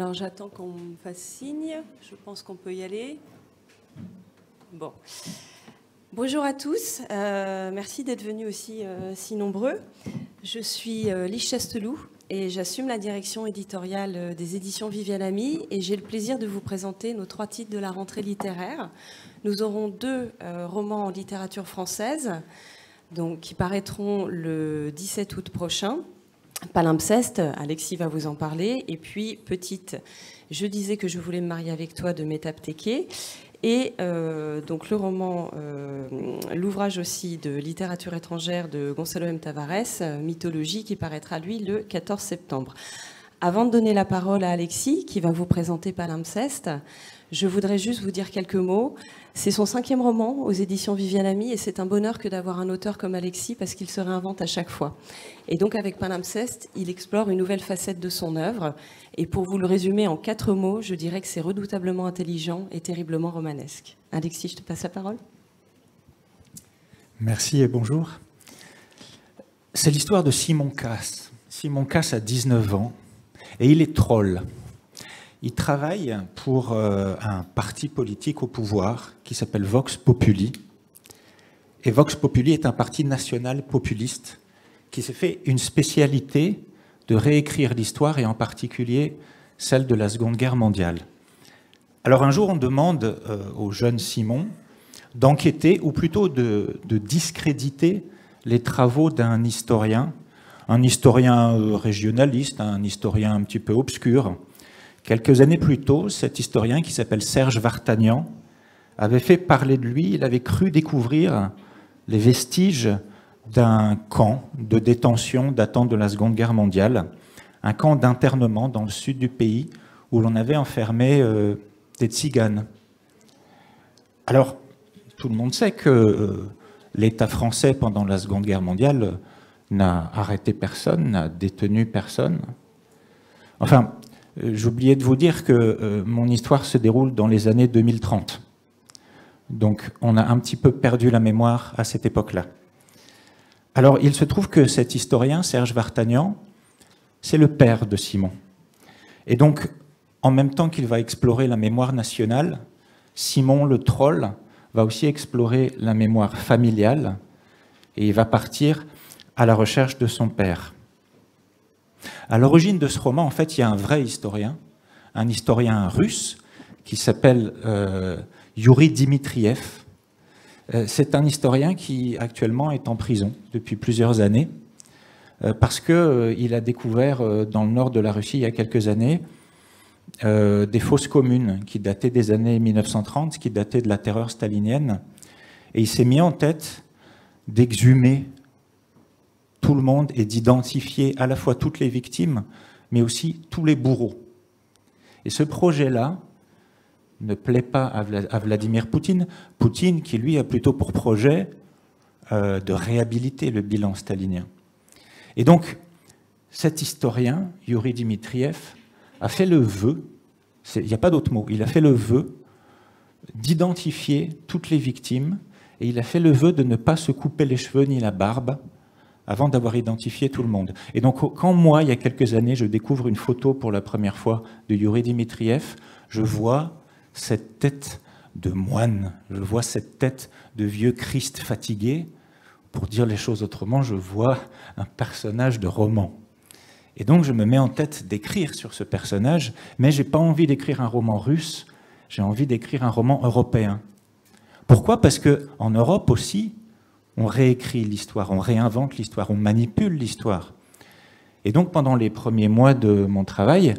Alors j'attends qu'on me fasse signe. Je pense qu'on peut y aller. Bon. Bonjour à tous. Merci d'être venus aussi si nombreux. Je suis Lise Chasteloup et j'assume la direction éditoriale des éditions Viviane Ami et j'ai le plaisir de vous présenter nos 3 titres de la rentrée littéraire. Nous aurons 2 romans en littérature française donc, qui paraîtront le 17 août prochain. Palimpseste, Alexis va vous en parler. Et puis, Petite, je disais que je voulais me marier avec toi de Metap Teke. Et donc le roman, l'ouvrage aussi de littérature étrangère de Gonçalo M. Tavares, Mythologie, qui paraîtra lui le 14 septembre. Avant de donner la parole à Alexis, qui va vous présenter Palimpseste, je voudrais juste vous dire quelques mots. C'est son 5e roman aux éditions Viviane Ami et c'est un bonheur que d'avoir un auteur comme Alexis parce qu'il se réinvente à chaque fois. Et donc avec Palimpseste, il explore une nouvelle facette de son œuvre. Et pour vous le résumer en 4 mots, je dirais que c'est redoutablement intelligent et terriblement romanesque. Alexis, je te passe la parole. Merci et bonjour. C'est l'histoire de Simon Casse. Simon Casse a 19 ans et il est troll. Il travaille pour un parti politique au pouvoir qui s'appelle Vox Populi. Et Vox Populi est un parti national populiste qui s'est fait une spécialité de réécrire l'histoire et en particulier celle de la Seconde Guerre mondiale. Alors un jour, on demande au jeune Simon d'enquêter ou plutôt de discréditer les travaux d'un historien, un historien régionaliste, un historien un petit peu obscur. Quelques années plus tôt, cet historien qui s'appelle Serge Vartagnan avait fait parler de lui. Il avait cru découvrir les vestiges d'un camp de détention datant de la Seconde Guerre mondiale, un camp d'internement dans le sud du pays où l'on avait enfermé des tziganes. Alors, tout le monde sait que l'État français, pendant la Seconde Guerre mondiale, n'a arrêté personne, n'a détenu personne. Enfin, j'oubliais de vous dire que mon histoire se déroule dans les années 2030. Donc on a un petit peu perdu la mémoire à cette époque-là. Alors il se trouve que cet historien, Serge Vartagnan, c'est le père de Simon. Et donc, en même temps qu'il va explorer la mémoire nationale, Simon le troll va aussi explorer la mémoire familiale et il va partir à la recherche de son père. À l'origine de ce roman, en fait, il y a un vrai historien, un historien russe qui s'appelle Yuri Dmitriev. C'est un historien qui actuellement est en prison depuis plusieurs années parce qu'il a découvert dans le nord de la Russie il y a quelques années des fosses communes qui dataient des années 1930, qui dataient de la terreur stalinienne. Et il s'est mis en tête d'exhumer tout le monde et d'identifier à la fois toutes les victimes, mais aussi tous les bourreaux. Et ce projet-là ne plaît pas à Vladimir Poutine. Poutine, qui lui a plutôt pour projet de réhabiliter le bilan stalinien. Et donc, cet historien, Yuri Dmitriev, a fait le vœu, il n'y a pas d'autre mot, il a fait le vœu d'identifier toutes les victimes, et il a fait le vœu de ne pas se couper les cheveux ni la barbe, avant d'avoir identifié tout le monde. Et donc, quand moi, il y a quelques années, je découvre une photo pour la première fois de Yuri Dmitriev, je vois cette tête de moine, je vois cette tête de vieux Christ fatigué. Pour dire les choses autrement, je vois un personnage de roman. Et donc, je me mets en tête d'écrire sur ce personnage, mais je n'ai pas envie d'écrire un roman russe, j'ai envie d'écrire un roman européen. Pourquoi ? Parce qu'en Europe aussi, on réécrit l'histoire, on réinvente l'histoire, on manipule l'histoire. Et donc, pendant les premiers mois de mon travail,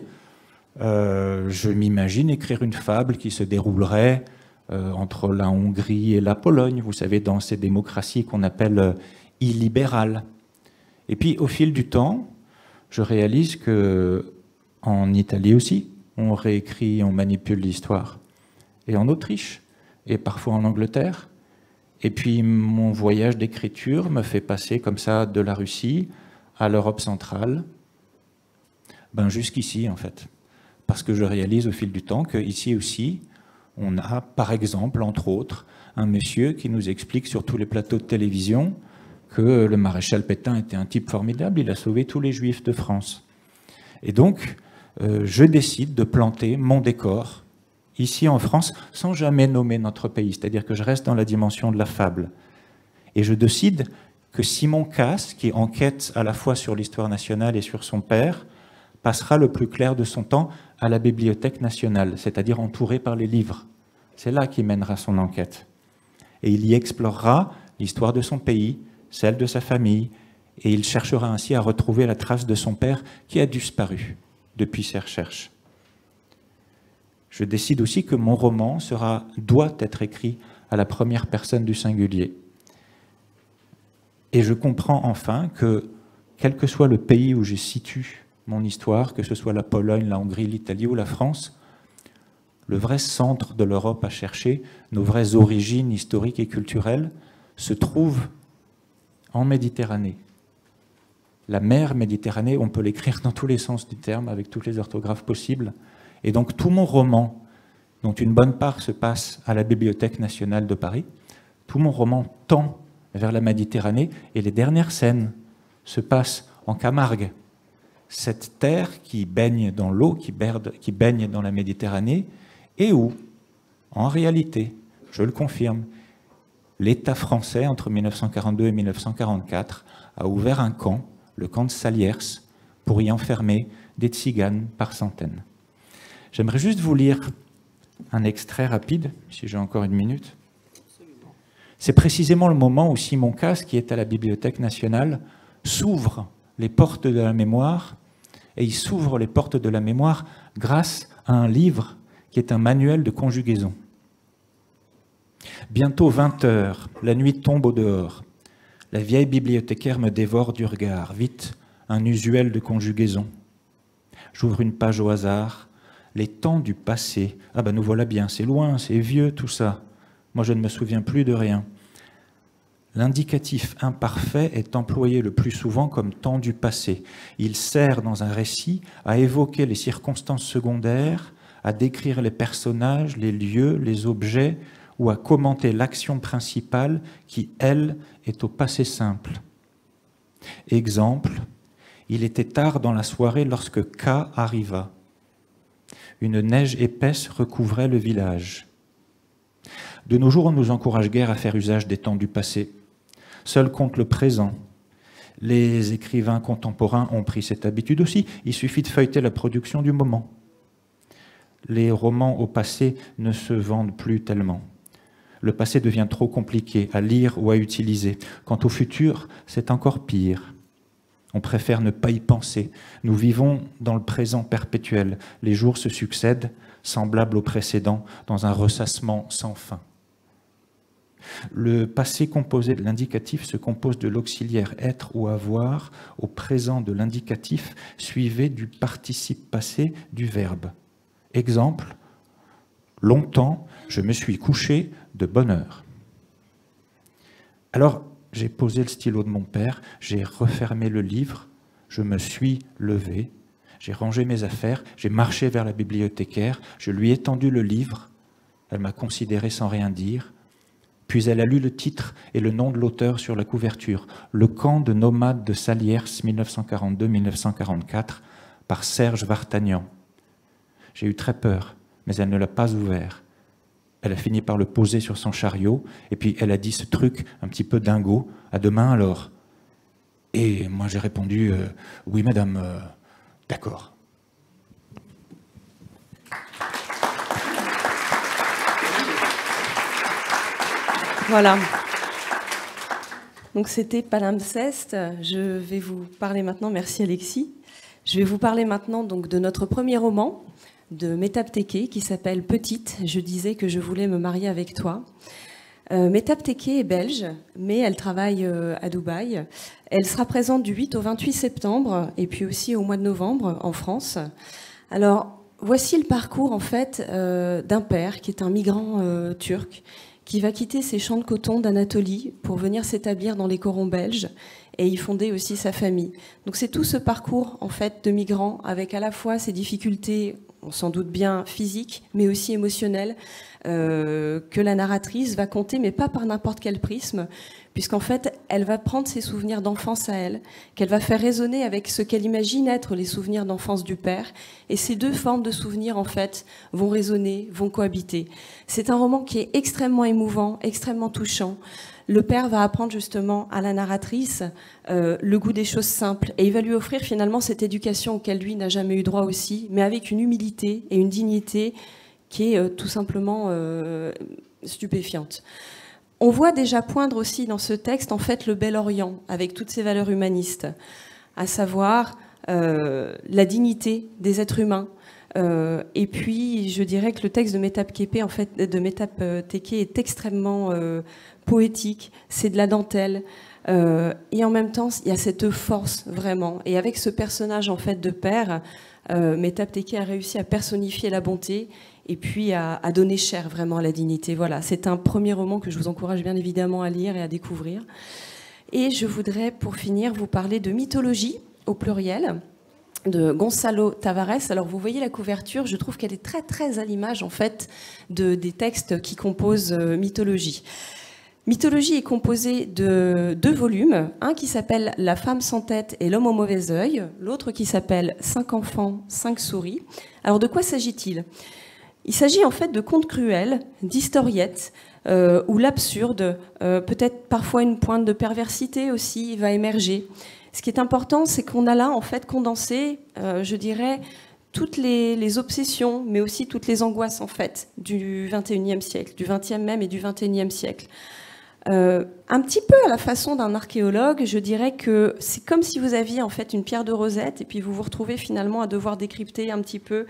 je m'imagine écrire une fable qui se déroulerait entre la Hongrie et la Pologne, vous savez, dans ces démocraties qu'on appelle illibérales. Et puis, au fil du temps, je réalise qu'en Italie aussi, on réécrit, on manipule l'histoire. Et en Autriche, et parfois en Angleterre. Et puis mon voyage d'écriture me fait passer comme ça de la Russie à l'Europe centrale, jusqu'ici en fait. Parce que je réalise au fil du temps qu'ici aussi, on a par exemple, entre autres, un monsieur qui nous explique sur tous les plateaux de télévision que le maréchal Pétain était un type formidable, il a sauvé tous les juifs de France. Et donc, je décide de planter mon décor ici en France sans jamais nommer notre pays, c'est-à-dire que je reste dans la dimension de la fable. Et je décide que Simon Casse, qui enquête à la fois sur l'histoire nationale et sur son père, passera le plus clair de son temps à la Bibliothèque nationale, c'est-à-dire entouré par les livres. C'est là qu'il mènera son enquête. Et il y explorera l'histoire de son pays, celle de sa famille, et il cherchera ainsi à retrouver la trace de son père qui a disparu depuis ses recherches. Je décide aussi que mon roman doit être écrit à la première personne du singulier. Et je comprends enfin que, quel que soit le pays où je situe mon histoire, que ce soit la Pologne, la Hongrie, l'Italie ou la France, le vrai centre de l'Europe à chercher, nos vraies origines historiques et culturelles, se trouve en Méditerranée. La mer Méditerranée, on peut l'écrire dans tous les sens du terme, avec toutes les orthographes possibles. Et donc tout mon roman, dont une bonne part se passe à la Bibliothèque nationale de Paris, tout mon roman tend vers la Méditerranée, et les dernières scènes se passent en Camargue, cette terre qui baigne dans l'eau, qui baigne dans la Méditerranée, et où, en réalité, je le confirme, l'État français, entre 1942 et 1944, a ouvert un camp, le camp de Saliers, pour y enfermer des tziganes par centaines. J'aimerais juste vous lire un extrait rapide, si j'ai encore une minute. C'est précisément le moment où Simon Casse, qui est à la Bibliothèque nationale, s'ouvre les portes de la mémoire, et il s'ouvre les portes de la mémoire grâce à un livre qui est un manuel de conjugaison. Bientôt 20 heures, la nuit tombe au dehors. La vieille bibliothécaire me dévore du regard. Vite, un usuel de conjugaison. J'ouvre une page au hasard. Les temps du passé. Ah ben nous voilà bien, c'est loin, c'est vieux tout ça. Moi je ne me souviens plus de rien. L'indicatif imparfait est employé le plus souvent comme temps du passé. Il sert dans un récit à évoquer les circonstances secondaires, à décrire les personnages, les lieux, les objets, ou à commenter l'action principale qui, elle, est au passé simple. Exemple, il était tard dans la soirée lorsque K arriva. Une neige épaisse recouvrait le village. De nos jours, on ne nous encourage guère à faire usage des temps du passé. Seul compte le présent. Les écrivains contemporains ont pris cette habitude aussi. Il suffit de feuilleter la production du moment. Les romans au passé ne se vendent plus tellement. Le passé devient trop compliqué à lire ou à utiliser. Quant au futur, c'est encore pire. On préfère ne pas y penser. Nous vivons dans le présent perpétuel. Les jours se succèdent, semblables aux précédents, dans un ressassement sans fin. Le passé composé de l'indicatif se compose de l'auxiliaire être ou avoir au présent de l'indicatif suivi du participe passé du verbe. Exemple, longtemps, je me suis couché de bonne heure. Alors, j'ai posé le stylo de mon père, j'ai refermé le livre, je me suis levé, j'ai rangé mes affaires, j'ai marché vers la bibliothécaire, je lui ai tendu le livre, elle m'a considéré sans rien dire, puis elle a lu le titre et le nom de l'auteur sur la couverture, Le camp de nomades de Saliers 1942-1944 par Serge Vartagnan. J'ai eu très peur, mais elle ne l'a pas ouvert. Elle a fini par le poser sur son chariot, et puis elle a dit ce truc un petit peu dingo, à demain alors. Et moi j'ai répondu, oui madame, d'accord. Voilà. Donc c'était Palimpseste. Je vais vous parler maintenant, merci Alexis. Je vais vous parler maintenant donc de notre premier roman, de Mehtap Tekke, qui s'appelle Petite, je disais que je voulais me marier avec toi. Mehtap Tekke est belge, mais elle travaille à Dubaï. Elle sera présente du 8 au 28 septembre, et puis aussi au mois de novembre en France. Alors, voici le parcours en fait d'un père qui est un migrant turc, qui va quitter ses champs de coton d'Anatolie pour venir s'établir dans les corons belges et y fonder aussi sa famille. Donc c'est tout ce parcours en fait de migrants avec à la fois ses difficultés, on s'en doute bien, physiques, mais aussi émotionnelles, que la narratrice va conter, mais pas par n'importe quel prisme, puisqu'en fait, elle va prendre ses souvenirs d'enfance à elle, qu'elle va faire résonner avec ce qu'elle imagine être les souvenirs d'enfance du père, et ces deux formes de souvenirs, en fait, vont résonner, vont cohabiter. C'est un roman qui est extrêmement émouvant, extrêmement touchant. Le père va apprendre justement à la narratrice le goût des choses simples, et il va lui offrir finalement cette éducation auquel lui n'a jamais eu droit aussi, mais avec une humilité et une dignité qui est tout simplement stupéfiante. On voit déjà poindre aussi dans ce texte en fait le bel Orient avec toutes ses valeurs humanistes, à savoir la dignité des êtres humains. Et puis je dirais que le texte de Metap Képé, en fait, de Metap Téké est extrêmement poétique, c'est de la dentelle. Et en même temps, il y a cette force vraiment. Et avec ce personnage en fait de père, Metap Téké a réussi à personnifier la bonté et puis à donner chair vraiment à la dignité. Voilà, c'est un premier roman que je vous encourage bien évidemment à lire et à découvrir. Et je voudrais, pour finir, vous parler de mythologie au pluriel, de Gonçalo Tavares. Alors vous voyez la couverture, je trouve qu'elle est très très à l'image en fait des textes qui composent mythologie. Mythologie est composée de 2 volumes, un qui s'appelle La femme sans tête et l'homme au mauvais œil, l'autre qui s'appelle 5 enfants, 5 souris. Alors de quoi s'agit-il ? Il s'agit en fait de contes cruels, d'historiettes, où l'absurde, peut-être parfois une pointe de perversité aussi, va émerger. Ce qui est important, c'est qu'on a là en fait condensé, je dirais, toutes les obsessions, mais aussi toutes les angoisses en fait du XXIe siècle, du XXe même et du XXIe siècle. Un petit peu à la façon d'un archéologue, je dirais que c'est comme si vous aviez en fait une pierre de Rosette et puis vous vous retrouvez finalement à devoir décrypter un petit peu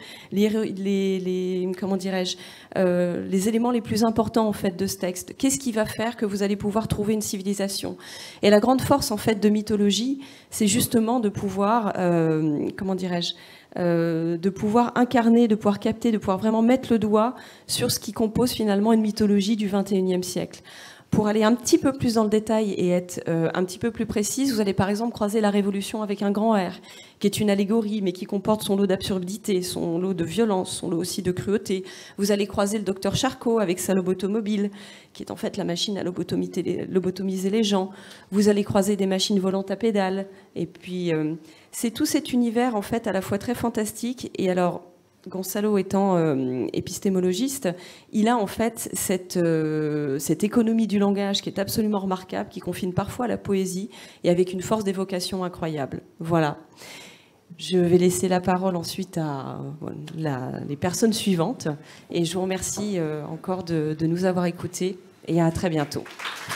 comment dirais-je, les éléments les plus importants en fait de ce texte. Qu'est-ce qui va faire que vous allez pouvoir trouver une civilisation ? Et la grande force en fait de mythologie, c'est justement de pouvoir, comment dirais-je, de pouvoir incarner, de pouvoir capter, de pouvoir vraiment mettre le doigt sur ce qui compose finalement une mythologie du XXIe siècle. Pour aller un petit peu plus dans le détail et être un petit peu plus précise, vous allez par exemple croiser la Révolution avec un grand R, qui est une allégorie, mais qui comporte son lot d'absurdité, son lot de violence, son lot aussi de cruauté. Vous allez croiser le docteur Charcot avec sa lobotomobile, qui est en fait la machine à lobotomiser les gens. Vous allez croiser des machines volantes à pédales. Et puis, c'est tout cet univers, en fait, à la fois très fantastique. Et alors, Gonçalo étant épistémologiste, il a en fait cette économie du langage qui est absolument remarquable, qui confine parfois à la poésie et avec une force d'évocation incroyable. Voilà. Je vais laisser la parole ensuite à les personnes suivantes et je vous remercie encore de nous avoir écoutés et à très bientôt.